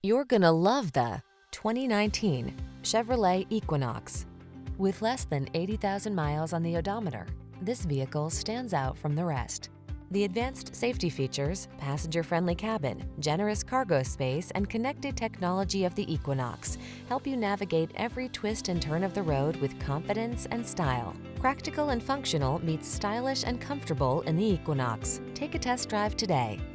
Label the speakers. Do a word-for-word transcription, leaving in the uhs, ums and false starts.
Speaker 1: You're gonna love the twenty nineteen Chevrolet Equinox. With less than eighty thousand miles on the odometer, this vehicle stands out from the rest. The advanced safety features, passenger-friendly cabin, generous cargo space, and connected technology of the Equinox help you navigate every twist and turn of the road with confidence and style. Practical and functional meets stylish and comfortable in the Equinox. Take a test drive today.